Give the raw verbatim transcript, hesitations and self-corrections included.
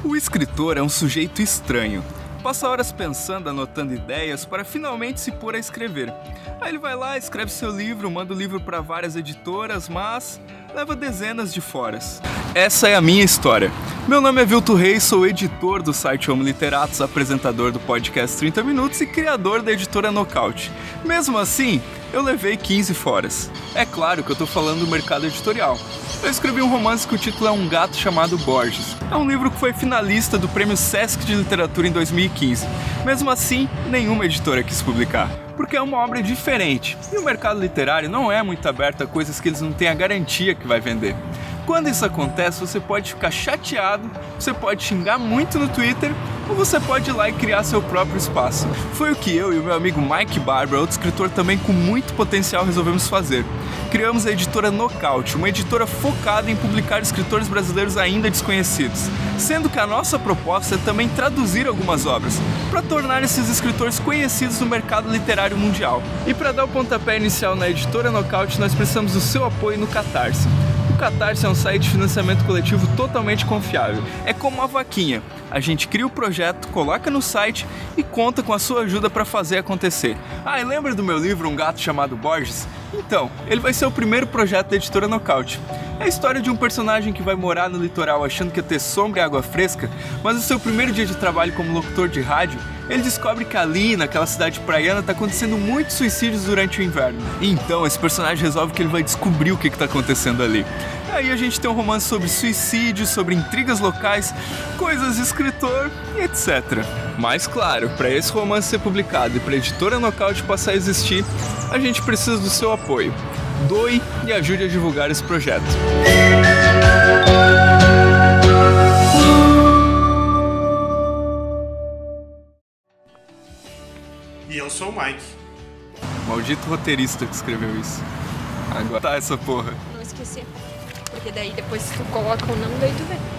O escritor é um sujeito estranho. Passa horas pensando, anotando ideias para finalmente se pôr a escrever. Aí ele vai lá, escreve seu livro, manda o livro para várias editoras, mas leva dezenas de foras. Essa é a minha história. Meu nome é Vilto Reis, sou editor do site Homo Literatus, apresentador do podcast trinta minutos e criador da editora Nocaute. Mesmo assim, eu levei quinze foras. É claro que eu tô falando do mercado editorial. Eu escrevi um romance que o título é Um Gato Chamado Borges. É um livro que foi finalista do Prêmio Sesc de Literatura em dois mil e quinze. Mesmo assim, nenhuma editora quis publicar, porque é uma obra diferente. E o mercado literário não é muito aberto a coisas que eles não têm a garantia que vai vender. Quando isso acontece, você pode ficar chateado, você pode xingar muito no Twitter, ou você pode ir lá e criar seu próprio espaço. Foi o que eu e o meu amigo Mike Barbara, outro escritor também com muito potencial, resolvemos fazer. Criamos a editora Nocaute, uma editora focada em publicar escritores brasileiros ainda desconhecidos, sendo que a nossa proposta é também traduzir algumas obras, para tornar esses escritores conhecidos no mercado literário mundial. E para dar o pontapé inicial na editora Nocaute, nós precisamos do seu apoio no Catarse. O Catarse é um site de financiamento coletivo totalmente confiável. É como uma vaquinha. A gente cria o projeto, coloca no site e conta com a sua ajuda para fazer acontecer. Ah, e lembra do meu livro Um Gato Chamado Borges? Então, ele vai ser o primeiro projeto da editora Nocaute. É a história de um personagem que vai morar no litoral achando que ia ter sombra e água fresca, mas no seu primeiro dia de trabalho como locutor de rádio, ele descobre que ali, naquela cidade praiana, tá acontecendo muitos suicídios durante o inverno. E então, esse personagem resolve que ele vai descobrir o que que tá acontecendo ali. Aí a gente tem um romance sobre suicídio, sobre intrigas locais, coisas de escritor e etcétera. Mas claro, para esse romance ser publicado e para a editora Nocaute passar a existir, a gente precisa do seu apoio. Doe e ajude a divulgar esse projeto. E eu sou o Mike. Maldito roteirista que escreveu isso. Agora tá essa porra. Não esqueci. Porque daí depois tu coloca o nome, daí tu vê.